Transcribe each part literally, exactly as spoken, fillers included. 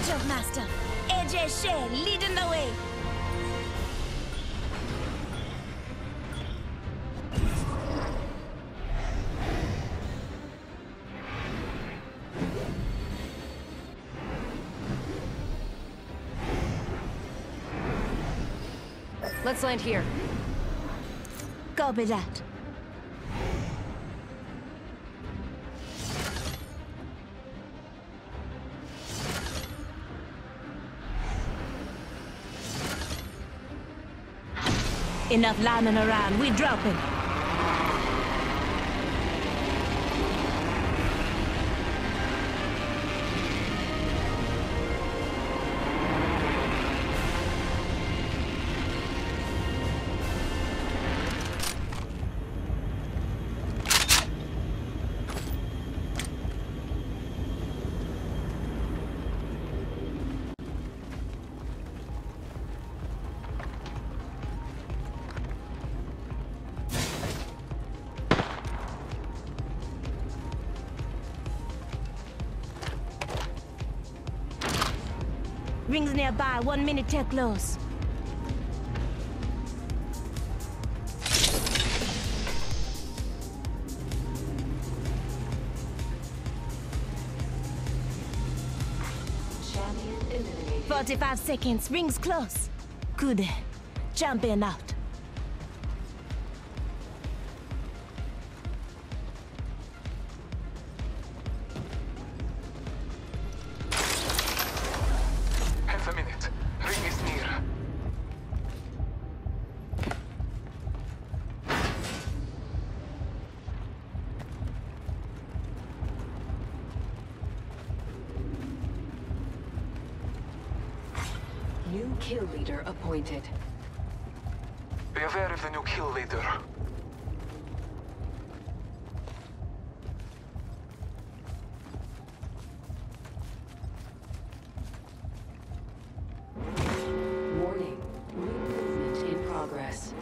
Jumpmaster. A J Shea leading the way. Let's land here. Copy that. Enough lying around, we dropping. Rings nearby, one minute till close. Champion eliminated. forty-five seconds, rings close. Good. Champion out. Half a minute. Ring is near. New kill leader appointed. Be aware of the new kill leader. Warning. Movement in progress.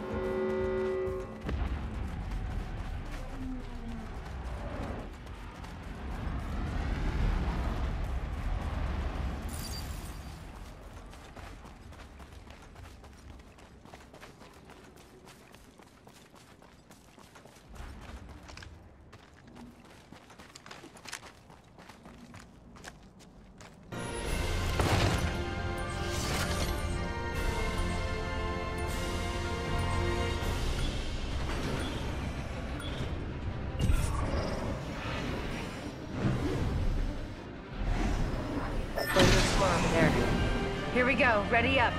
There. Here we go. Ready up.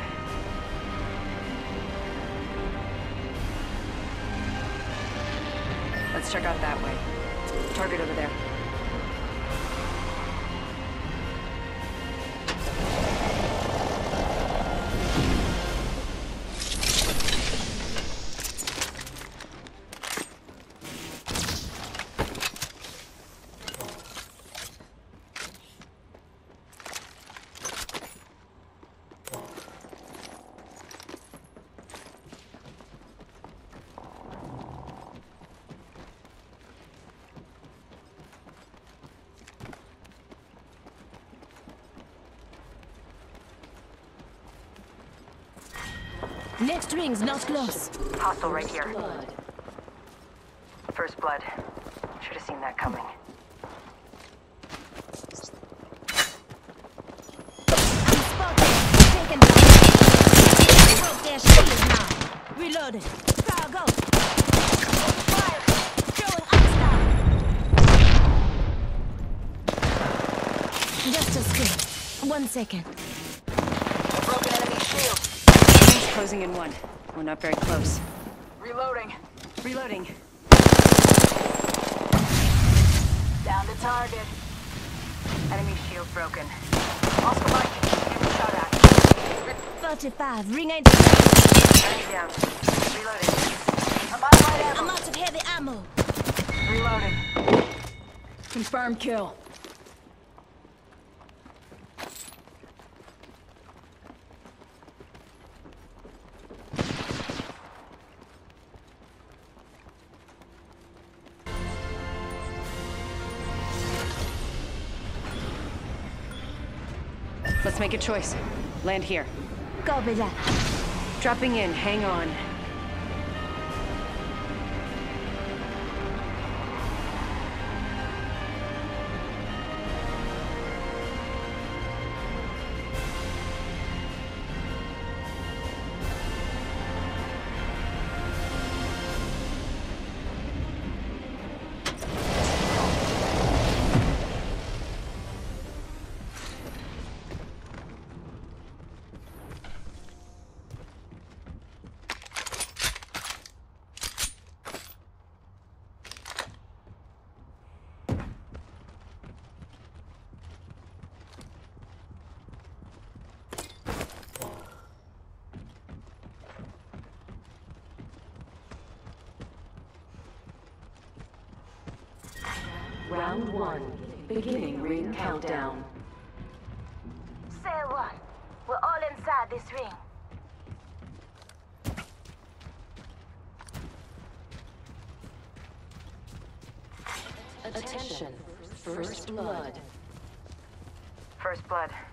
Let's check out that way. Target over there. Next ring's not close. Hostile right here. Blood. First blood. Should have seen that coming. I'm spotted. Taken down. Broke their shield now. Reloaded. Fire go. Fire. Throwing upstairs. Just a skin. One second. A broken enemy shield. Closing in one. We're not very close. Reloading. Reloading. Down to target. Enemy shield broken. Oscar Mike, getting shot at. forty-five. Ring ain't... Enemy down. Reloading. I'm out of light I'm ammo. out of heavy ammo. Reloading. Confirmed kill. Let's make a choice. Land here. Copy that. Dropping in, hang on. Round one. Beginning ring countdown. Say one. We're all inside this ring. Attention. First blood. First blood.